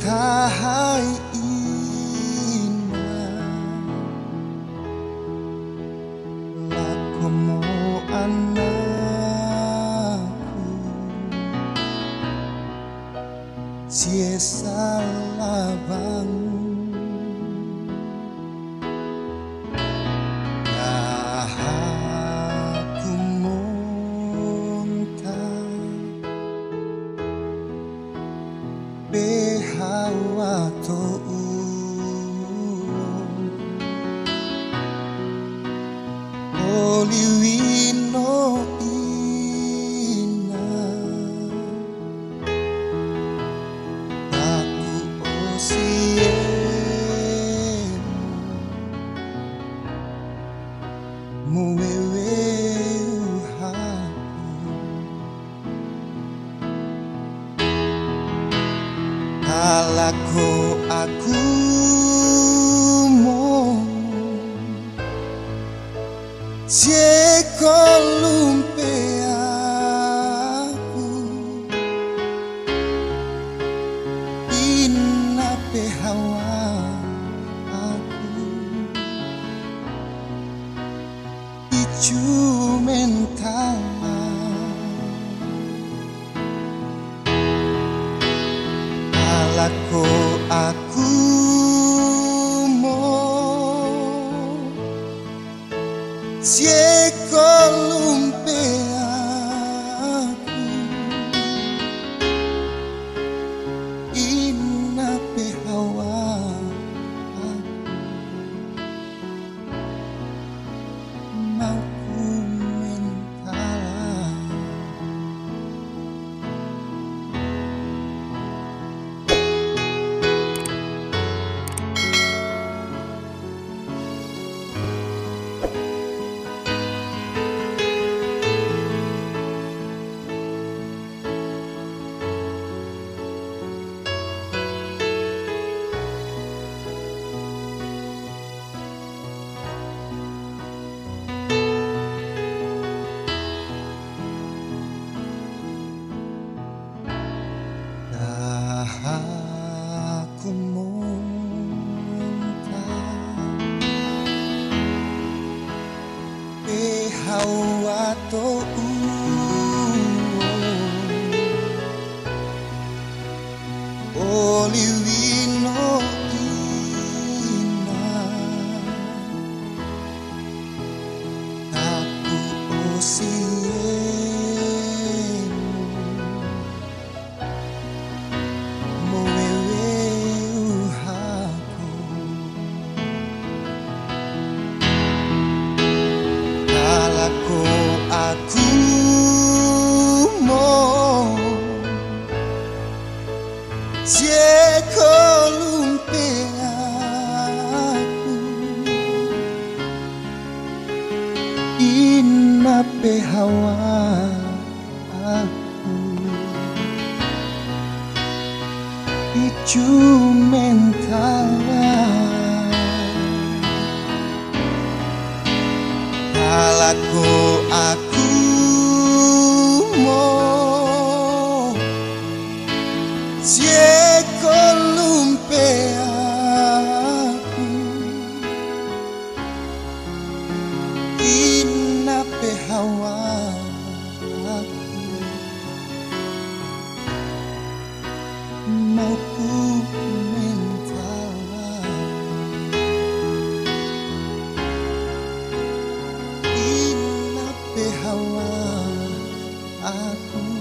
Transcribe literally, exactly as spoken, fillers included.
Hai ina lakomo anakku cie salah bangun aku muntah behawa to Oliwino ina aku osiemu muwewe uhaku alako aku mo Ciekolumpe aku inape hawa aku icu mental alako aku mo Ciekolumpe aku inape hawa aku mau ku mental aku muntah behawa to Oliwino ina aku osiemu muwewe uhaku alako aku mo Ciekolumpe aku inape hawa aku icu mental alako aku mo Ciekolumpe aku inape hawa aku mau ku mental inape hawa aku